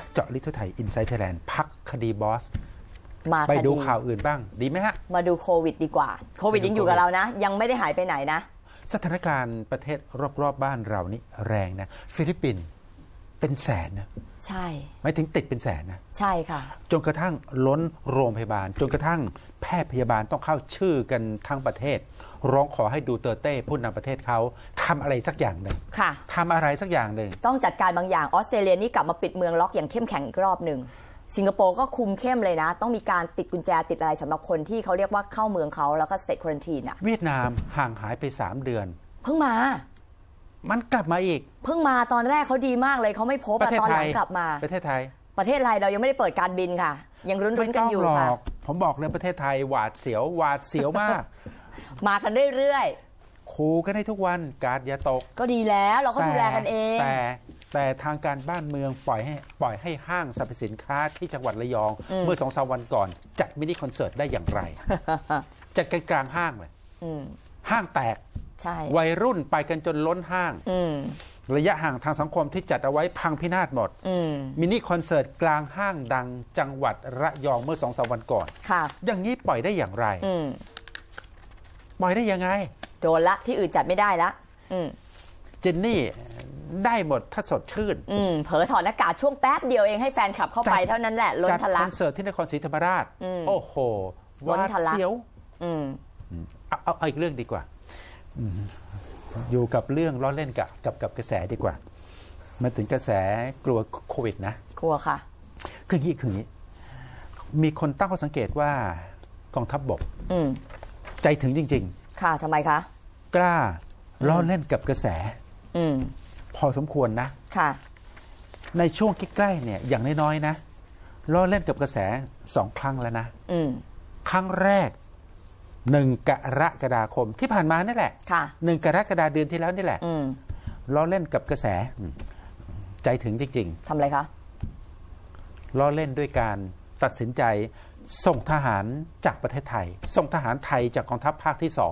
เจาะลึกทั่วไทยอินไซต์ไทยแลนด์พักคดีบอสมาไปดูข่าวอื่นบ้างดีไหมฮะมาดูโควิดดีกว่าโควิดยังอยู่กับเรานะยังไม่ได้หายไปไหนนะสถานการณ์ประเทศรอบๆบ้านเรานี่แรงนะฟิลิปปินส์เป็นแสนนะใช่หมายถึงติดเป็นแสนนะใช่ค่ะจนกระทั่งล้นโรงพยาบาลจนกระทั่งแพทย์พยาบาลต้องเข้าชื่อกันทั้งประเทศร้องขอให้ดูเตอร์เต้ผู้นำประเทศเขาทำอะไรสักอย่างหนึ่งค่ะทำอะไรสักอย่างหนึ่งต้องจัดการบางอย่างออสเตรเลียนี่กลับมาปิดเมืองล็อกอย่างเข้มแข็งอีกรอบหนึ่งสิงคโปร์ก็คุมเข้มเลยนะต้องมีการติดกุญแจติดอะไรสำหรับคนที่เขาเรียกว่าเข้าเมืองเขาแล้วก็ state quarantine อ่ะเวียดนามห่างหายไป3 เดือนเพิ่งมามันกลับมาอีกเพิ่งมาตอนแรกเขาดีมากเลยเขาไม่พบตอนหลังกลับมาประเทศไทยเรายังไม่ได้เปิดการบินค่ะยังรุ้นๆกันอยู่ค่ะผมบอกเลยประเทศไทยหวาดเสียวมากมากันเรื่อยๆขู่กันให้ทุกวันการอย่าตกก็ดีแล้วเราก็ดูแลกันเองแต่ทางการบ้านเมืองปล่อยให้ห้างสรรพสินค้าที่จังหวัดระยองเมื่อ2-3 วันก่อนจัดมินิคอนเสิร์ตได้อย่างไร จัดกันกลางห้างเลยห้างแตกวัยรุ่นไปกันจนล้นห้างระยะห่างทางสังคมที่จัดเอาไว้พังพินาศหมดมินิคอนเสิร์ตกลางห้างดังจังหวัดระยองเมื่อ2-3 วันก่อนอย่างนี้ปล่อยได้อย่างไรปล่อยได้ยังไงโดนละที่อื่นจัดไม่ได้ละเจนนี่ได้หมดถ้าสดชื่นเผลอถอดหน้ากากช่วงแป๊บเดียวเองให้แฟนคลับเข้าไปเท่านั้นแหละล้นทะลักจัดคอนเสิร์ตที่นครศรีธรรมราชโอ้โหล้นทะลักเสียวเอาอีกเรื่องดีกว่าอยู่กับเรื่องล้อเล่นกับกระแสดีกว่ามาถึงกระแสกลัวโควิดนะกลัวค่ะคืออย่างนี้มีคนตั้งข้อสังเกตว่ากองทัพบกใจถึงจริงๆค่ะทำไมคะกล้าล้อเล่นกับกระแสพอสมควรนะค่ะในช่วงใกล้ๆเนี่ยอย่างน้อยๆนะล้อเล่นกับกระแส2 ครั้งแล้วนะครั้งแรก1 กรกฎาคมที่ผ่านมานี่แหละ1 กรกฎาคมเดือนที่แล้วนี่แหละล้อเล่นกับกระแสใจถึงจริงๆทำอะไรคะล้อเล่นด้วยการตัดสินใจส่งทหารจากประเทศไทยส่งทหารไทยจากกองทัพภาคที่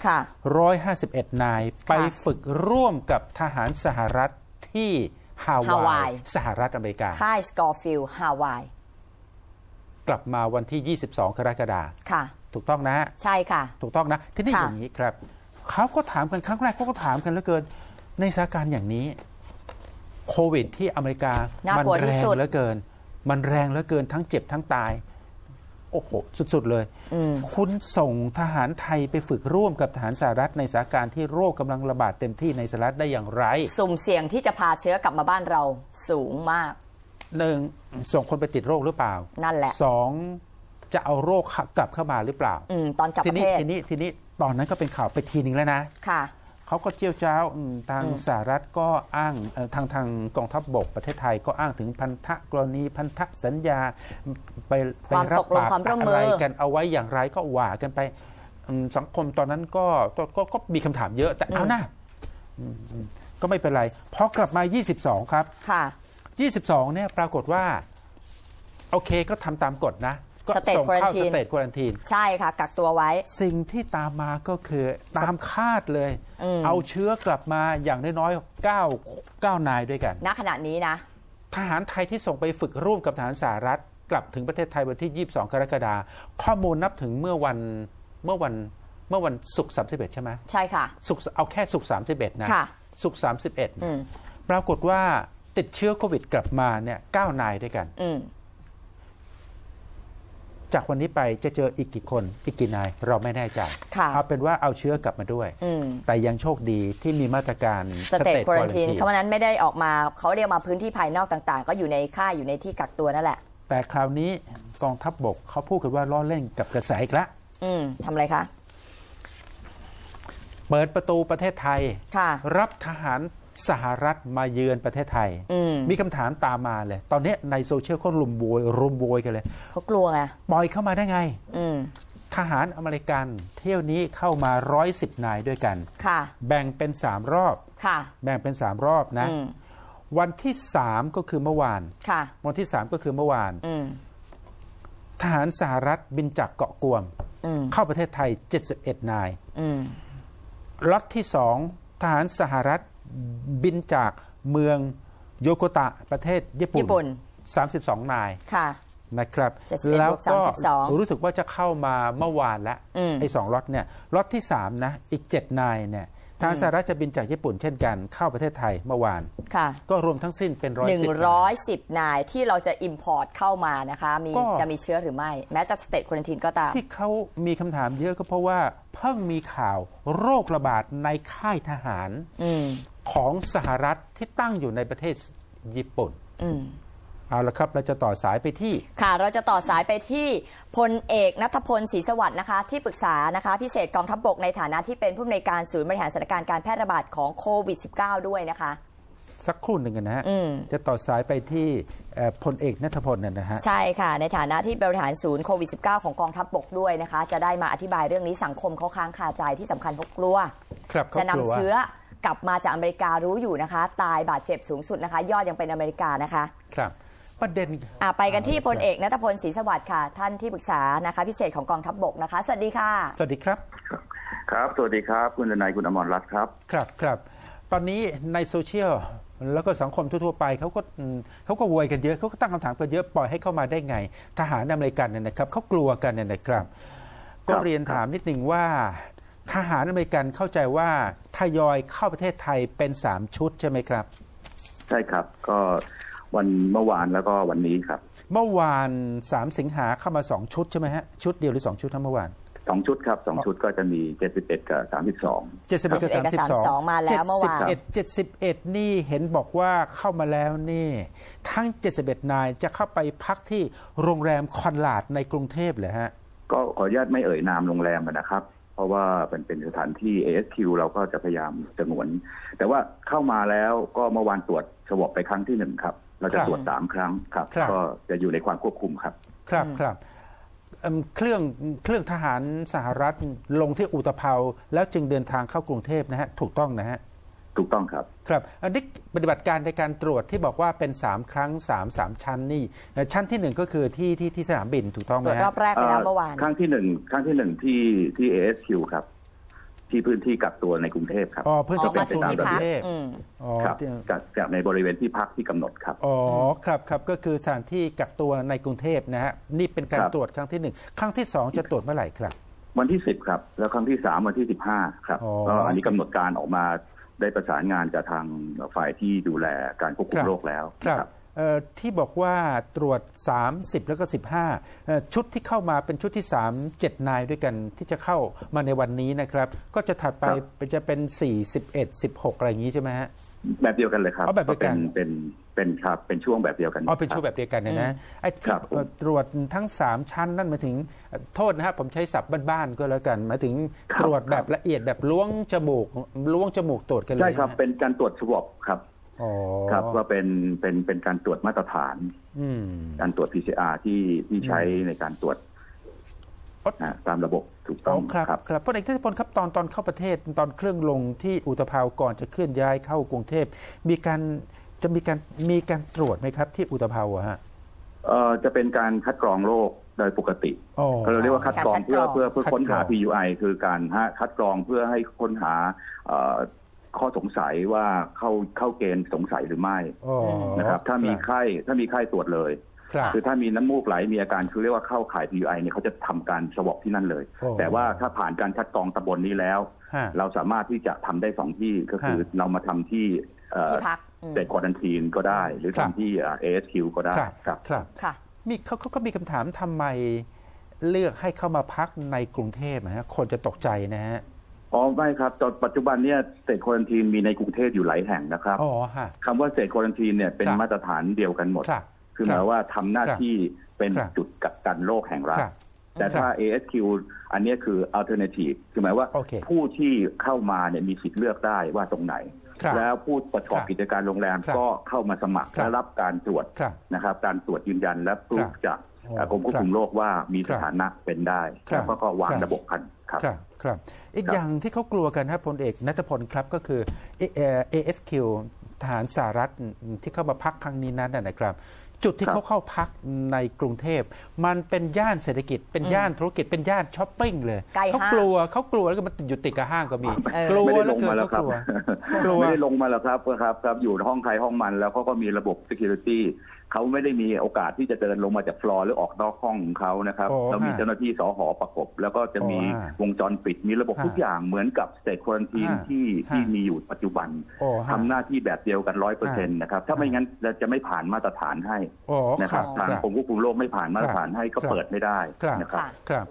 2 151 นายไปฝึกร่วมกับทหารสหรัฐที่ฮาวายสหรัฐอเมริกาค่ายสกอร์ฟิลด์ฮาวายกลับมาวันที่22 กรกฎาคมถูกต้องนะใช่ค่ะถูกต้องนะที่นี่อย่างนี้ครับเขาก็ถามกันครั้งแรกเขาก็ถามกันเหลือเกินในสถานการณ์อย่างนี้โควิดที่อเมริกามันแรงเหลือเกินทั้งเจ็บทั้งตายโอ้โหสุดๆเลยคุณส่งทหารไทยไปฝึกร่วมกับทหารสหรัฐในสถานการณ์ที่โรคกำลังระบาดเต็มที่ในสหรัฐได้อย่างไรสุ่มเสี่ยงที่จะพาเชื้อกลับมาบ้านเราสูงมาก 1ส่งคนไปติดโรคหรือเปล่านั่นแหละ 2จะเอาโรคกลับเข้ามาหรือเปล่าตอนกลับประเทศทีนี้ตอนนั้นก็เป็นข่าวไปทีนึงแล้วนะค่ะเขาก็เจี้ยวจ้าวทางสหรัฐก็อ้างทางกองทัพบกประเทศไทยก็อ้างถึงพันธกรณีพันธสัญญาไปรับปากอะไรกันเอาไว้อย่างไรก็ว่ากันไปสังคมตอนนั้นก็มีคำถามเยอะแต่เอานะก็ไม่เป็นไรพอกลับมา22ครับค่ะ 22เนี่ยปรากฏว่าโอเคก็ทำตามกฎนะก็ส่งเข้าสเตทควอรันทีนใช่ค่ะกักตัวไว้สิ่งที่ตามมาก็คือตามคาดเลยเอาเชื้อกลับมาอย่างน้อยๆ9 นายด้วยกันณขณะนี้นะทหารไทยที่ส่งไปฝึกร่วมกับทหารสหรัฐกลับถึงประเทศไทยวันที่22 กรกฎาคมข้อมูลนับถึงเมื่อวันศุกร์31ใช่ไหมใช่ค่ะศุกร์เอาแค่ศุกร์31นะศุกร์31ปรากฏว่าติดเชื้อโควิดกลับมาเนี่ย9 นายด้วยกันจากวันนี้ไปจะเจออีกกี่คนอีกกี่นายเราไม่แน่ใจเอาเป็นว่าเอาเชื้อกลับมาด้วยแต่ยังโชคดีที่มีมาตรการสเตทควอรันทีนเขานั้นไม่ได้ออกมาเขาเรียกมาพื้นที่ภายนอกต่างๆก็อยู่ในค่ายอยู่ในที่กักตัวนั่นแหละแต่คราวนี้กองทัพบกเขาพูดกันว่าล้อเล่นกับกระแสอีกแล้วทำอะไรคะเปิดประตูประเทศไทยรับทหารสหรัฐมาเยือนประเทศไทยมีคำถามตามมาเลยตอนนี้ในโซเชียลเขารุมโวยกันเลยเขากลัวไงปล่อยเข้ามาได้ไงทหารอเมริกันเที่ยวนี้เข้ามา110 นายด้วยกันแบ่งเป็น3 รอบแบ่งเป็น3 รอบนะวันที่3ก็คือเมื่อวานวันที่3ก็คือเมื่อวานทหารสหรัฐบินจากเกาะกวมเข้าประเทศไทย71 นายล็อตที่2ทหารสหรัฐบินจากเมืองโยโกตะประเทศญี่ปุ่น 32 นายค่ะนะครับ 71 แล้วก็ 32 รู้สึกว่าจะเข้ามาเมื่อวานแล้วไอ้2ล็อตเนี่ยล็อตที่3นะอีก7นายเนี่ยทางสหรัฐจะบินจากญี่ปุ่นเช่นกันเข้าประเทศไทยเมื่อวานค่ะก็รวมทั้งสิ้นเป็น 110 นายที่เราจะ import เข้ามานะคะจะมีเชื้อหรือไม่แม้จะ state quarantine ก็ตามที่เขามีคำถามเยอะก็เพราะว่าเพิ่งมีข่าวโรคระบาดในค่ายทหารของสหรัฐที่ตั้งอยู่ในประเทศญี่ปุ่นเอาละครับเราจะต่อสายไปที่ค่ะเราจะต่อสายไปที่พลเอกณัฐพลศรีสวัสดิ์นะคะที่ปรึกษานะคะพิเศษกองทัพบกในฐานะที่เป็นผู้อำนวยการศูนย์บริหารสถานการณ์การแพร่ระบาดของโควิด -19 ด้วยนะคะสักครู่หนึ่งนะฮะจะต่อสายไปที่พลเอกณัฐพลนะฮะใช่ค่ะในฐานะที่บริหารศูนย์โควิด -19 ของกองทัพบกด้วยนะคะจะได้มาอธิบายเรื่องนี้สังคมเขาค้างคาใจที่สำคัญเขากลัวจะนำเชื้อกลับมาจากอเมริการู้อยู่นะคะตายบาดเจ็บสูงสุดนะคะยอดยังเป็นอเมริกานะคะครับประเด็นไปกันที่พลเอกณัฐพลศรีสวัสดิ์ค่ะท่านที่ปรึกษานะคะพิเศษของกองทัพบกนะคะสวัสดีค่ะสวัสดีครับครับสวัสดีครับคุณนายคุณอมรรัตน์ครับครับตอนนี้ในโซเชียลแล้วก็สังคมทั่วๆไปเขาก็โวยกันเยอะเขาก็ตั้งคำถามกันเยอะปล่อยให้เข้ามาได้ไงทหารอเมริกันเนี่ยนะครับเขากลัวกันเนี่ยนะครับก็เรียนถามนิดหนึ่งว่าทหารอเมริกันเข้าใจว่าทยอยเข้าประเทศไทยเป็น3ชุดใช่ไหมครับใช่ครับก็วันเมื่อวานแล้วก็วันนี้ครับเมื่อวาน3 สิงหาเข้ามา2ชุดใช่ไหมฮะชุดเดียวหรือ2ชุดทั้งเมื่อวาน 2ชุดครับ2ชุดก็จะมี71กับ32 71กับ32มาแล้วเมื่อวาน 71นี่เห็นบอกว่าเข้ามาแล้วนี่ทั้ง71นายจะเข้าไปพักที่โรงแรมคอนลาดในกรุงเทพเหรอฮะก็ขออนุญาตไม่เอ่ยนามโรงแรมนะครับเพราะว่าเป็นสถานที่ ASQ เราก็จะพยายามสงวนแต่ว่าเข้ามาแล้วก็เมื่อวานตรวจสวอปไปครั้งที่1ครับเราจะตรวจ3ครั้งครับก็จะอยู่ในความควบคุมครับครับเครื่องทหารสหรัฐลงที่อุตภเปาแล้วจึงเดินทางเข้ากรุงเทพนะฮะถูกต้องนะฮะถูกต้องครับครับอันนี้ปฏิบัติการในการตรวจที่บอกว่าเป็น3ครั้ง3ชั้นนี่ชั้นที่1ก็คือที่สนามบินถูกต้องไหมรอบแรกไปแล้วเมื่อวานครั้งที่1ที่ ASQ ครับที่พื้นที่กักตัวในกรุงเทพครับพื้นที่กักตัวในกรุงเทพครับจากในบริเวณที่พักที่กำหนดครับครับก็คือสถานที่กักตัวในกรุงเทพนะฮะนี่เป็นการตรวจครั้งที่1ครั้งที่2จะตรวจเมื่อไหร่ครับวันที่10ครับแล้วครั้งที่3วันที่15ครับก็อันนี้กำหนดการออกมาได้ประสานงานกับทางฝ่ายที่ดูแลการควบคุมโรคแล้วครับที่บอกว่าตรวจ30แล้วก็15ชุดที่เข้ามาเป็นชุดที่3 7นายด้วยกันที่จะเข้ามาในวันนี้นะครับก็จะถัดไปจะเป็น4 11 16อะไรอย่างนี้ใช่ไหมฮะแบบเดียวกันเลยครับแบบเดียวกันเป็นครับเป็นช่วงแบบเดียวกันเป็นช่วงแบบเดียวกันนะไอ้ที่ตรวจทั้ง3ชั้นนั่นหมายถึงโทษนะครับผมใช้ศัพท์บ้านๆก็แล้วกันหมายถึงตรวจแบบละเอียดแบบล้วงจมูกตรวจกันเลยใช่ครับเป็นการตรวจสวอปครับครับว่าเป็นการตรวจมาตรฐานการตรวจ PCR ที่ใช้ในการตรวจตามระบบถูกต้องครับพลเอกณัฐพลครับตอนเข้าประเทศตอนเครื่องลงที่อุตภเปาก่อนจะเคลื่อนย้ายเข้ากรุงเทพมีการตรวจไหมครับที่อุตภเปาฮะจะเป็นการคัดกรองโรคโดยปกติเราเรียกว่าคัดกรองเพื่อค้นหา PUI คือการคัดกรองเพื่อให้ค้นหาข้อสงสัยว่าเข้าเกณฑ์สงสัยหรือไม่นะครับถ้ามีไข้ตรวจเลยคือถ้ามีน้ำมูกไหลมีอาการคือเรียกว่าเข้าข่าย PUI เนี่ยเขาจะทำการสวอปที่นั่นเลยแต่ว่าถ้าผ่านการคัดกรองตำบลนี้แล้วเราสามารถที่จะทำได้2ที่ก็คือเรามาทำที่เด็กควอรันทีนก็ได้หรือทำที่ ASQ ก็ได้ครับมีเขาก็มีคำถามทำไมเลือกให้เข้ามาพักในกรุงเทพนะฮะคนจะตกใจนะฮะไม่ครับตอนปัจจุบันเนี่ยสเตทควอรันทีนมีในกรุงเทพอยู่หลายแห่งนะครับคำว่าสเตทควอรันทีนเนี่ยเป็นมาตรฐานเดียวกันหมดคือหมายว่าทำหน้าที่เป็นจุดกักกันโรคแห่งรัฐแต่ถ้า ASQ อันนี้คือ alternative คือหมายว่าผู้ที่เข้ามาเนี่ยมีสิทธิ์เลือกได้ว่าตรงไหนแล้วผู้ประกอบกิจการโรงแรมก็เข้ามาสมัครและรับการตรวจนะครับการตรวจยืนยันและพรูฟจากกรมควบคุมโรคว่ามีสถานะเป็นได้แล้วก็วางระบบกันครับอีกอย่างที่เขากลัวกันครับพลเอกณัฐพลครับก็คือ ASQ ทหารสหรัฐที่เข้ามาพักครั้งนี้นั้นนะครับจุดที่เขาเข้าพักในกรุงเทพมันเป็นย่านเศรษฐกิจเป็นย่านธุรกิจเป็นย่านช้อปปิ้งเลยเขากลัวแล้วก็มันอยู่ติดกับห้างก็มีกลัวแล้วคือเขากลัวไม่ได้ลงมาแล้วครับอยู่ห้องใครห้องมันแล้วเขาก็มีระบบ security เขาไม่ได้มีโอกาสที่จะเดินลงมาจากฟลอร์หรือออกนอกห้องของเขานะครับเรามีเจ้าหน้าที่สห.ประกบแล้วก็จะมีวงจรปิดมีระบบทุกอย่างเหมือนกับ state quarantine ที่มีอยู่ปัจจุบันทำหน้าที่แบบเดียวกัน 100% นะครับถ้าไม่งั้นเราจะไม่ผ่านมาตรฐานให้นะครับทางกรมควบคุมโรคไม่ผ่านมาตรฐานให้ก็เปิดไม่ได้นะครับ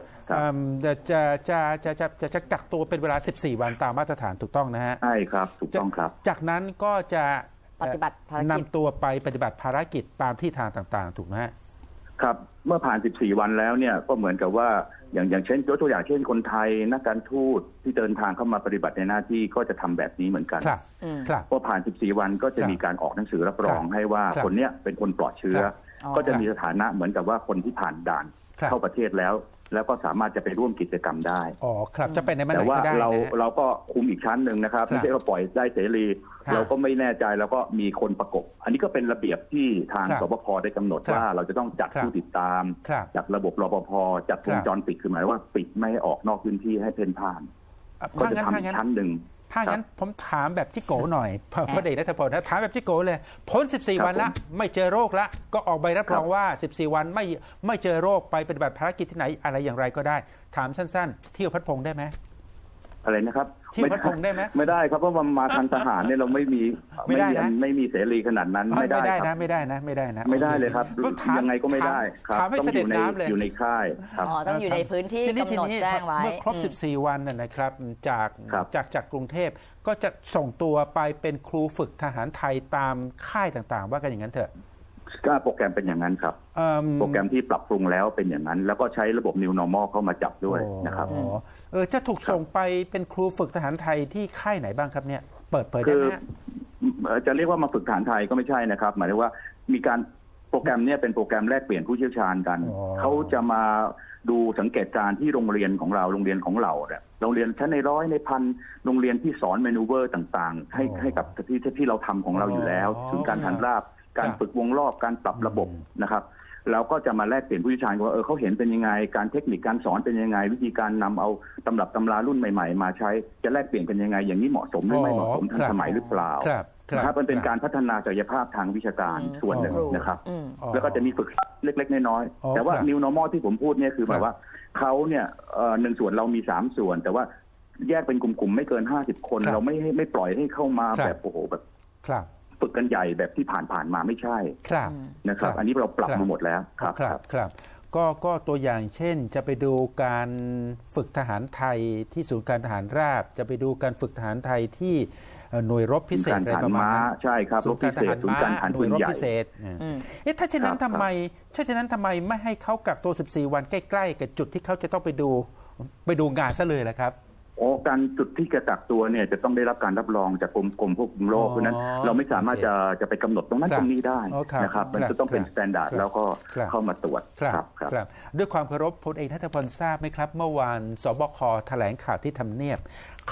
จะกักตัวเป็นเวลา14 วันตามมาตรฐานถูกต้องนะฮะใช่ครับถูกต้องครับจากนั้นก็จะปฏิบัติภารกิจนำตัวไปปฏิบัติภารกิจตามที่ทางต่างๆถูกไหมครับเมื่อผ่าน14 วันแล้วเนี่ยก็เหมือนกับว่าอย่างเช่นยกตัวอย่างเช่นคนไทยนักการทูตที่เดินทางเข้ามาปฏิบัติในหน้าที่ก็จะทำแบบนี้เหมือนกันพอผ่าน14 วันก็จะมีการออกหนังสือรับรองให้ว่าคนเนี้ยเป็นคนปลอดเชื้อก็จะมีสถานะเหมือนกับว่าคนที่ผ่านด่านเข้าประเทศแล้วก็สามารถจะไปร่วมกิจกรรมได้อ๋อครับจะเป็นในมันไหนก็ได้แต่ว่าเราก็คุมอีกชั้นหนึ่งนะครับไม่ใช่ว่าปล่อยได้เสรีเราก็ไม่แน่ใจแล้วก็มีคนประกบอันนี้ก็เป็นระเบียบที่ทางสบคได้กำหนดว่าเราจะต้องจัดผู้ติดตามจัดระบบรปภจัดวงจรปิดคือหมายว่าปิดไม่ให้ออกนอกพื้นที่ให้เพ่นพ่านก็จะทำชั้นหนึ่งถ้างั้นผมถามแบบจิโก้หน่อยพระเดชรัฐพลถามแบบจิโก้เลยพ้น14 วันละไม่เจอโรคละก็ออกใบรับรองว่า14 วันไม่เจอโรคไปปฏิบัติภารกิจที่ไหนอะไรอย่างไรก็ได้ถามสั้นๆเที่ยวพัดพงได้ไหมอะไรนะครับเที่ยวพัดพงได้ไหมไม่ได้ครับเพราะมาทางทหารเนี่ยเราไม่มีเสรีขนาดนั้นไม่ได้นะไม่ได้เลยครับยังไงก็ไม่ได้ครับต้องอยู่ในค่ายต้องอยู่ในพื้นที่กำหนดแจ้งไว้เมื่อครบ14 วันนะครับจากกรุงเทพก็จะส่งตัวไปเป็นครูฝึกทหารไทยตามค่ายต่างๆว่ากันอย่างนั้นเถอะก็โปรแกรมเป็นอย่างนั้นครับโปรแกรมที่ปรับปรุงแล้วเป็นอย่างนั้นแล้วก็ใช้ระบบ New Normal เข้ามาจับด้วยนะครับจะถูกส่งไปเป็นครูฝึกทหารไทยที่ค่ายไหนบ้างครับเนี่ยเปิดได้ไหมจะเรียกว่ามาฝึกทหารไทยก็ไม่ใช่นะครับหมายถึงว่ามีการโปรแกรมนี้เป็นโปรแกรมแลกเปลี่ยนผู้เชี่ยวชาญกันเขาจะมาดูสังเกตการณ์ที่โรงเรียนของเราโรงเรียนของเราเนี่ยโรงเรียนชั้นในร้อยในพันโรงเรียนที่สอนเมนูเวอร์ต่างๆให้กับที่เราทำของเราอยู่แล้วถึงการทันราบการฝึกวงรอบการปรับระบบนะครับเราก็จะมาแลกเปลี่ยนผู้เชี่ยวชาญว่าเขาเห็นเป็นยังไงการเทคนิคการสอนเป็นยังไงวิธีการนำเอาตำรับตำรารุ่นใหม่ๆมาใช้จะแลกเปลี่ยนกันยังไงอย่างนี้เหมาะสมหรือไม่เหมาะสมทันสมัยหรือเปล่านะครับมันเป็นการพัฒนาศักยภาพทางวิชาการส่วนหนึ่งนะครับแล้วก็จะมีฝึกเล็กๆน้อยๆแต่ว่า New Normal ที่ผมพูดเนี่ยคือแบบว่าเขาเนี่ย1 ส่วนเรามี3 ส่วนแต่ว่าแยกเป็นกลุ่มๆไม่เกิน50 คนเราไม่ปล่อยให้เข้ามาแบบโอ้โหแบบฝึกกันใหญ่แบบที่ผ่านมาไม่ใช่นะครับอันนี้เราปรับมาหมดแล้วครับก็ตัวอย่างเช่นจะไปดูการฝึกทหารไทยที่ศูนย์การทหารราบจะไปดูการฝึกทหารไทยที่หน่วยรบพิเศษอะไรประมาณนั้นใช่ครับศูนย์การทหารม้าหน่วยรบพิเศษถ้าเช่นนั้นทำไมไม่ให้เขากักตัว14 วันใกล้ๆกับจุดที่เขาจะต้องไปดูงานซะเลยล่ะครับการจุดที่จะกักตัวเนี่ยจะต้องได้รับการรับรองจากกรมควบคุมโรคเพราะนั้นเราไม่สามารถจะไปกำหนดตรงนั้นตรงนี้ได้นะครับมันจะต้องเป็นมาตรฐานแล้วก็เข้ามาตรวจครับด้วยความเคารพพลเอกทัศพลทราบไหมครับเมื่อวานสบคแถลงข่าวที่ทำเนียบ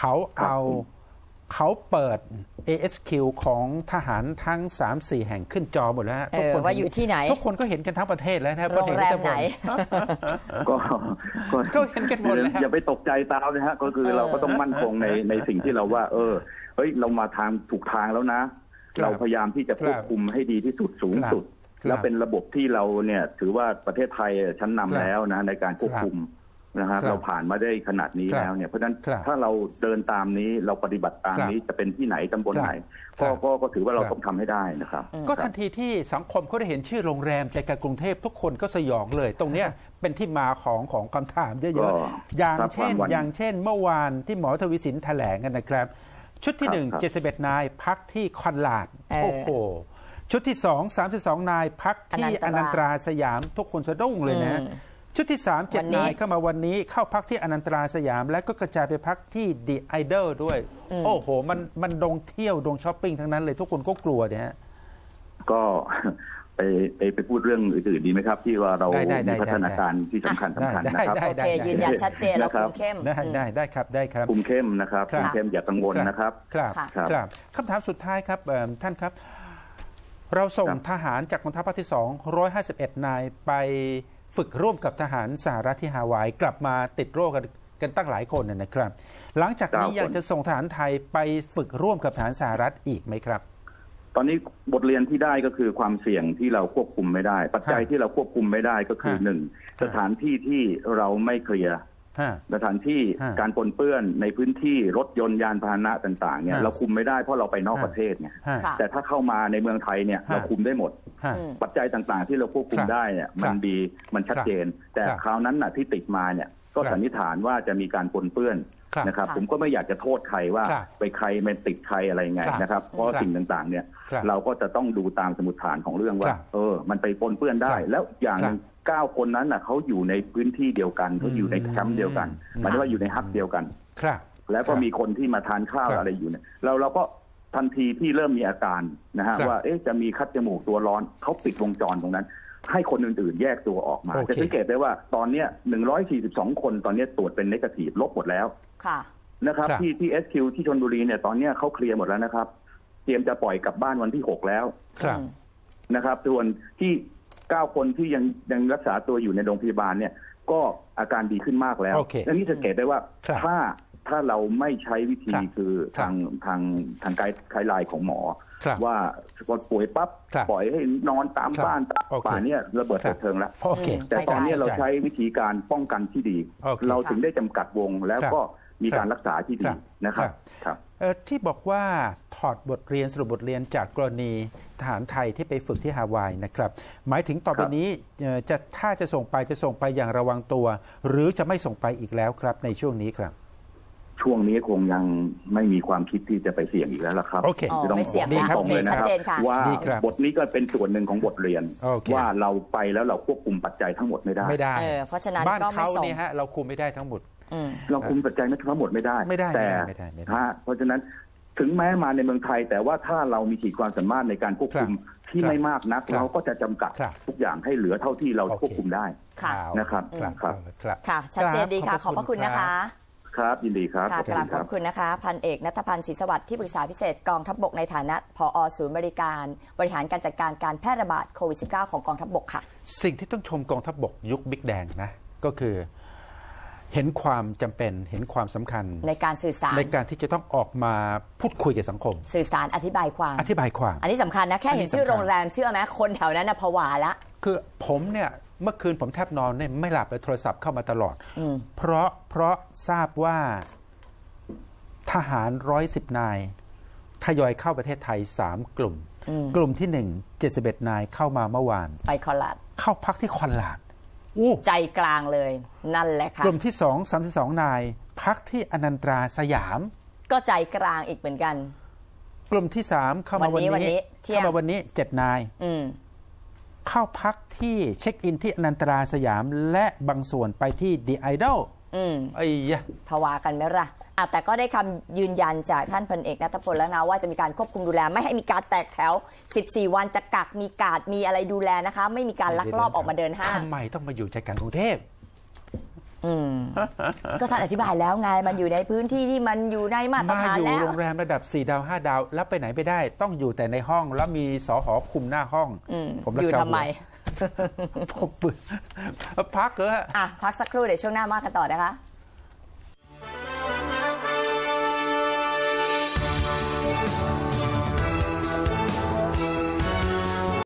เขาเปิด ASQ ของทหารทั้ง 3-4 แห่งขึ้นจอหมดแล้วทุกคนว่าอยู่ที่ไหนทุกคนก็เห็นกันทั้งประเทศแล้วนะโรงแรมไหนก็เห็นกันหมดแล้วอย่าไปตกใจตามนะฮะก็คือเราก็ต้องมั่นคงในสิ่งที่เราว่าเฮ้ยเรามาทางถูกทางแล้วนะเราพยายามที่จะควบคุมให้ดีที่สุดสูงสุดแล้วเป็นระบบที่เราเนี่ยถือว่าประเทศไทยชั้นนำแล้วนะในการควบคุมนะครับเราผ่านมาได้ขนาดนี้แล้วเนี่ยเพราะฉะนั้นถ้าเราเดินตามนี้เราปฏิบัติตามนี้จะเป็นที่ไหนตำบลไหนก็ถือว่าเราต้องทำให้ได้นะครับก็ทันทีที่สังคมเขาได้เห็นชื่อโรงแรมใจกลางกรุงเทพทุกคนก็สยองเลยตรงเนี้ยเป็นที่มาของคำถามเยอะๆอย่างเช่นเมื่อวานที่หมอทวีสินแถลงกันนะครับชุดที่1 71 นายพักที่คอนลาดโอ้โหชุดที่2 32 นายพักที่อนันตราสยามทุกคนสะดุ้งเลยนะชุดที่3 7 นายเข้ามาวันนี้เข้าพักที่อนันตราสยามและก็กระจายไปพักที่ดีไอดอลด้วยโอ้โหมันดงเที่ยวดงช้อปปิ้งทั้งนั้นเลยทุกคนก็กลัวเนี่ยก็ไปพูดเรื่องอื่นๆดีไหมครับที่ว่าเรามีพัฒนาการที่สำคัญนะครับโอเคยืนยันชัดเจนแล้วคุมเข้มได้ครับคุมเข้มนะครับคุมเข้มอย่ากังวลนะครับครับคำถามสุดท้ายครับท่านครับเราส่งทหารจากกองทัพภาคที่251 นายไปฝึกร่วมกับทหารสหรัฐที่ฮาวายกลับมาติดโรคกันตั้งหลายคนนะครับหลังจากนี้ยังจะส่งทหารไทยไปฝึกร่วมกับทหารสหรัฐอีกไหมครับตอนนี้บทเรียนที่ได้ก็คือความเสี่ยงที่เราควบคุมไม่ได้ปัจจัยที่เราควบคุมไม่ได้ก็คือ1สถานที่ที่เราไม่เคลียร์สถานที่การปนเปื้อนในพื้นที่รถยนต์ยานพาหนะต่างๆเนี่ยเราคุมไม่ได้เพราะเราไปนอกประเทศเนี่ยแต่ถ้าเข้ามาในเมืองไทยเนี่ยเราคุมได้หมดปัจจัยต่างๆที่เราควบคุมได้เนี่ยมันดีมันชัดเจนแต่คราวนั้นน่ะที่ติดมาเนี่ยก็สันนิษฐานว่าจะมีการปนเปื้อนนะครับผมก็ไม่อยากจะโทษใครว่าไปใครมันติดใครอะไรไงนะครับเพราะสิ่งต่างๆเนี่ยเราก็จะต้องดูตามสมุดฐานของเรื่องว่ามันไปปนเปื้อนได้แล้วอย่างนึง9 คนนั้นน่ะเขาอยู่ในพื้นที่เดียวกันเขาอยู่ในแคมป์เดียวกันหมายถึงว่าอยู่ในฮับเดียวกันแล้วก็มีคนที่มาทานข้าวอะไรอยู่เนี่ยเราก็ทันทีที่เริ่มมีอาการนะฮะว่าจะมีคัดจมูกตัวร้อนเขาปิดวงจรตรงนั้นให้คนอื่นๆแยกตัวออกมาจะสังเกตได้ว่าตอนนี้142 คนตอนนี้ตรวจเป็นเนกาทีฟลบหมดแล้วนะครับที่ SQ ที่ชลบุรีเนี่ยตอนนี้เขาเคลียร์หมดแล้วนะครับเตรียมจะปล่อยกลับบ้านวันที่6แล้วนะครับส่วนที่9 คนที่ยังรักษาตัวอยู่ในโรงพยาบาลเนี่ยก็อาการดีขึ้นมากแล้วและนี่สังเกตได้ว่าถ้าเราไม่ใช้วิธีคือทางไกด์ไลน์ของหมอว่าคนป่วยปั๊บปล่อยให้นอนตามบ้านป่าเนี่ยระเบิดเถิงแล้วแต่ตอนนี้เราใช้วิธีการป้องกันที่ดีเราถึงได้จำกัดวงแล้วก็มีการรักษาที่ดีนะครับที่บอกว่าถอดบทเรียนสรุปบทเรียนจากกรณีทหารไทยที่ไปฝึกที่ฮาวายนะครับหมายถึงต่อไปนี้ถ้าจะส่งไปอย่างระวังตัวหรือจะไม่ส่งไปอีกแล้วครับในช่วงนี้ครับช่วงนี้คงยังไม่มีความคิดที่จะไปเสี่ยงอีกแล้วล่ะครับต้องไม่เสี่ยงตรงเลยนะครับว่าบทนี้ก็เป็นส่วนหนึ่งของบทเรียนว่าเราไปแล้วเราควบคุมปัจจัยทั้งหมดไม่ได้เพราะฉะนั้นบ้านเขาเนี่ยฮะเราคุมไม่ได้ทั้งหมดเราคุมปัจจัยทั้งหมดไม่ได้แต่เพราะฉะนั้นถึงแม้มาในเมืองไทยแต่ว่าถ้าเรามีขีดความสามารถในการควบคุมที่ไม่มากนักเราก็จะจำกัดทุกอย่างให้เหลือเท่าที่เราควบคุมได้นะครับค่ะชัดเจนดีค่ะขอบพระคุณนะคะครับยินดีครับกราบขอบคุณนะคะพันเอกณัฐพันธ์ศรีสวัสดิ์ที่ปรึกษาพิเศษกองทัพบกในฐานะผอ.ศูนย์บริการบริหารการจัดการการแพร่ระบาดโควิด -19 ของกองทัพบกค่ะสิ่งที่ต้องชมกองทัพบกยุคบิ๊กแดงนะก็คือเห็นความจำเป็นเห็นความสำคัญในการสื่อสารในการที่จะต้องออกมาพูดคุยกับสังคมสื่อสารอธิบายความอันนี้สำคัญนะแค่เห็นชื่อโรงแรมเชื่อไหมคนแถวนั้นน่ะผวาละคือผมเนี่ยเมื่อคืนผมแทบนอนเนี่ยไม่หลับเลยโทรศัพท์เข้ามาตลอดเพราะทราบว่าทหาร110 นายทยอยเข้าประเทศไทย3 กลุ่มกลุ่มที่1 71 นายเข้ามาเมื่อวานไปคอนลาดเข้าพักที่คอนลาดใจกลางเลยนั่นแหละค่ะกลุ่มที่2 32 นายพักที่อนันตราสยามก็ใจกลางอีกเหมือนกันกลุ่มที่3เข้ามาวันนี้7 นายเข้าพักที่เช็คอินที่อนันตราสยามและบางส่วนไปที่ดีไอดอลไอ้ยะภาวะกันไหมล่ะแต่ก็ได้คำยืนยันจากท่านพลเอกณัฐพลแล้วนะว่าจะมีการควบคุมดูแลไม่ให้มีการแตกแถว14 วันจะกักมีการมีอะไรดูแลนะคะไม่มีการลักลอบออกมาเดินห้างทำไมต้องมาอยู่ใจกลางกรุงเทพก็ท่านอธิบายแล้วไงมันอยู่ในพื้นที่ที่มันอยู่ในมาตรฐานแล้วมาอยู่โรงแรมระดับ4 ดาว 5 ดาวแล้วไปไหนไปได้ต้องอยู่แต่ในห้องแล้วมีสห.คุมหน้าห้องผมอยู่ทำไมผมพักเหรอพักสักครู่เดี๋ยวช่วงหน้ามากันต่อนะคะ